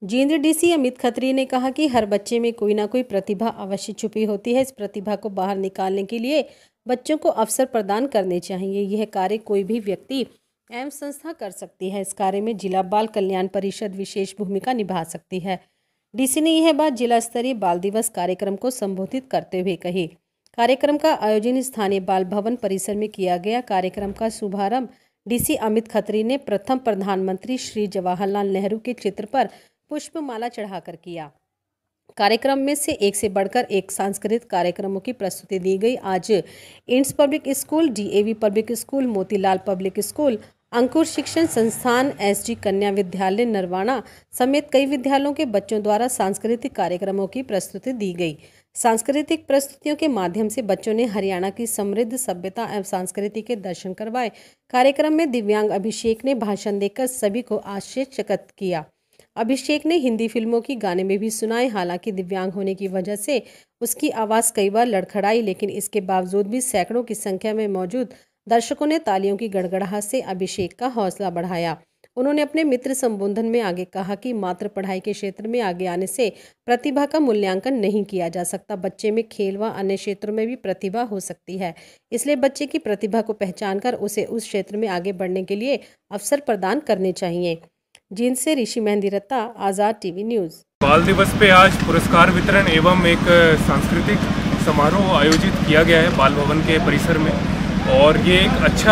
Jind DC Amit Khatri ने कहा कि हर बच्चे में कोई ना कोई प्रतिभा अवश्य छुपी होती है। इस प्रतिभा को बाहर निकालने के लिए बच्चों को अवसर प्रदान करने चाहिए। यह कार्य कोई भी व्यक्ति एवं संस्था कर सकती है। इस कार्य में जिला बाल कल्याण परिषद विशेष भूमिका निभा सकती है। डीसी ने यह बात जिला स्तरीय बाल दिवस कार्यक्रम को संबोधित करते हुए कही। कार्यक्रम का आयोजन स्थानीय बाल भवन परिसर में किया गया। कार्यक्रम का शुभारंभ डीसी अमित खत्री ने प्रथम प्रधानमंत्री श्री जवाहरलाल नेहरू के चित्र पर पुष्पमाला चढ़ाकर किया। कार्यक्रम में से एक से बढ़कर एक सांस्कृतिक कार्यक्रमों की प्रस्तुति दी गई। आज Indus public school, DAV public school, Motilal public school, Ankur शिक्षण संस्थान, एसडी कन्या विद्यालय नरवाना समेत कई विद्यालयों के बच्चों द्वारा सांस्कृतिक कार्यक्रमों की प्रस्तुति दी गई। सांस्कृतिक प्रस्तुतियों के माध्यम से बच्चों ने हरियाणा की समृद्ध सभ्यता एवं संस्कृति के दर्शन करवाए। कार्यक्रम में दिव्यांग अभिषेक ने भाषण देकर सभी को आश्चर्यचकित किया। अभिषेक ने हिंदी फिल्मों की गाने में भी सुनाए। हालांकि दिव्यांग होने की वजह से उसकी आवाज़ कई बार लड़खड़ाई, लेकिन इसके बावजूद भी सैकड़ों की संख्या में मौजूद दर्शकों ने तालियों की गड़गड़ाहट से अभिषेक का हौसला बढ़ाया। उन्होंने अपने मित्र संबोधन में आगे कहा कि मात्र पढ़ाई के क्षेत्र में आगे आने से प्रतिभा का मूल्यांकन नहीं किया जा सकता। बच्चे में खेल व अन्य क्षेत्रों में भी प्रतिभा हो सकती है। इसलिए बच्चे की प्रतिभा को पहचान कर उसे उस क्षेत्र में आगे बढ़ने के लिए अवसर प्रदान करने चाहिए। जींद से Rishi Mehndiratta, Azad TV news. बाल दिवस पे आज पुरस्कार वितरण एवं एक सांस्कृतिक समारोह आयोजित किया गया है बाल भवन के परिसर में, और ये एक अच्छा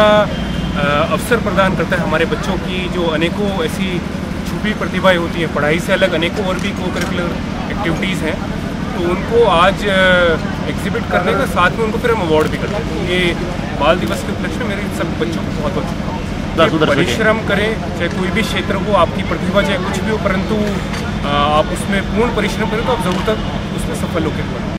अवसर प्रदान करता है हमारे बच्चों की जो अनेकों ऐसी छुपी प्रतिभाएं होती हैं। पढ़ाई से अलग अनेकों और भी को करिकुलर एक्टिविटीज़ हैं, तो उनको आज एग्जिबिट करने का साथ में उनको फिर हम अवार्ड भी करते हैं। तो ये बाल दिवस के उपलक्ष्य में मेरे सब बच्चों को बहुत बहुत शुभकामनाएं। परिश्रम करें, चाहे कोई भी क्षेत्र हो, आपकी प्रतिभा चाहे कुछ भी हो, परंतु आप उसमें पूर्ण परिश्रम करें तो आप ज़रूर तक उसमें सफल होकर